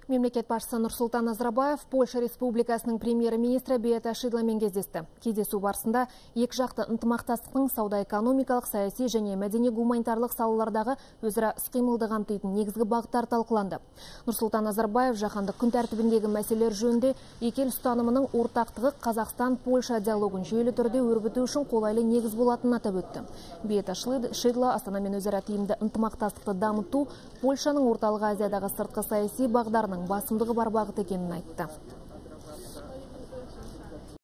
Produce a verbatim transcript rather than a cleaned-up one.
Мемлекет басшысы Нұрсұлтан Назарбаев Польша Республикасының премьер-министрі Беата Шидламен кездесті. Кездесу барысында екі жақты ынтымақтастықтың сауда-экономикалық, саяси және мәдени-гуманитарлық салалардағы өзара іс-қимылды қамтитын негізгі бағыттар талқыланды. Нұрсұлтан Назарбаев жаһандық күн тәртібіндегі мәселелер жөнінде екі ел ұстанымының ортақтығы Қазақстан-Польша диалогын жүйелі түрде өрбіту үшін қолайлы негіз болатынын атап өтті. Беата Шидла Астанамен өзара тиімді ынтымақтастықты дамыту Польшаның орталық Азиядағы сыртқы саяси бағдарының басымдығы бар бағыт екенін айтты.